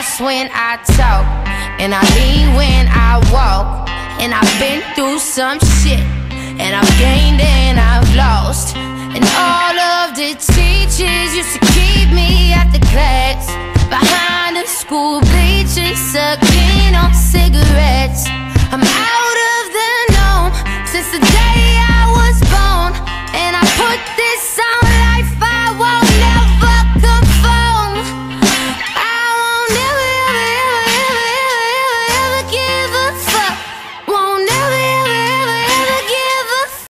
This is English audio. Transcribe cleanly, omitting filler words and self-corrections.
boss when I talk, and I lean when I walk. And I've been through some shit, and I've gained and I've lost. And all of the teachers used to keep me at the class behind the school bleachers.